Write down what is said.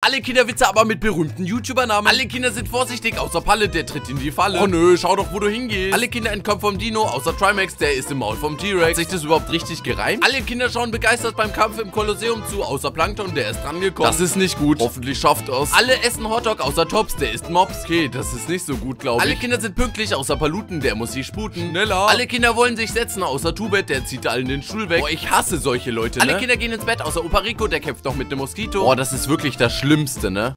Alle Kinderwitze aber mit berühmten YouTuber-Namen. Alle Kinder sind vorsichtig, außer Palle, der tritt in die Falle. Oh nö, schau doch, wo du hingehst. Alle Kinder entkommen vom Dino, außer Trimax, der ist im Maul vom T-Rex. Hat sich das überhaupt richtig gereimt? Alle Kinder schauen begeistert beim Kampf im Kolosseum zu, außer Plankton, der ist dran gekommen. Das ist nicht gut. Hoffentlich schafft er's. Alle essen Hotdog, außer Tops, der isst Mops. Okay, das ist nicht so gut, glaube ich. Alle Kinder sind pünktlich, außer Paluten, der muss sie sputen. Schneller. Alle Kinder wollen sich setzen, außer Tubet, der zieht allen den Stuhl weg. Boah, ich hasse solche Leute, ne? Alle Kinder gehen ins Bett, außer Opa Rico, der kämpft noch mit dem Moskito. Boah, das ist wirklich das Schlimmste, ne?